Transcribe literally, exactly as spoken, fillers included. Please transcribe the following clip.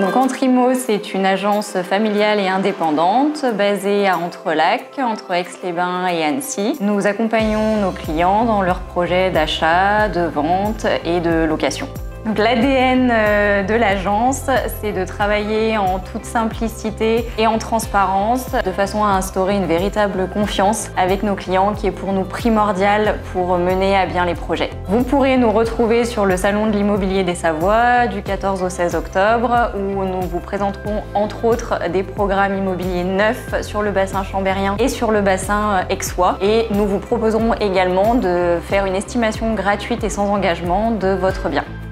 Donc Antrimo, c'est une agence familiale et indépendante basée à Entrelacs, entre Aix-les-Bains et Annecy. Nous accompagnons nos clients dans leurs projets d'achat, de vente et de location. L'A D N de l'agence, c'est de travailler en toute simplicité et en transparence, de façon à instaurer une véritable confiance avec nos clients qui est pour nous primordiale pour mener à bien les projets. Vous pourrez nous retrouver sur le Salon de l'Immobilier des Savoies du quatorze au seize octobre où nous vous présenterons entre autres des programmes immobiliers neufs sur le bassin chambérien et sur le bassin aixois. Et nous vous proposerons également de faire une estimation gratuite et sans engagement de votre bien.